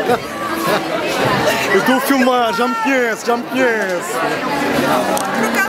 Eu estou a filmar, já me conhece, já me conhece.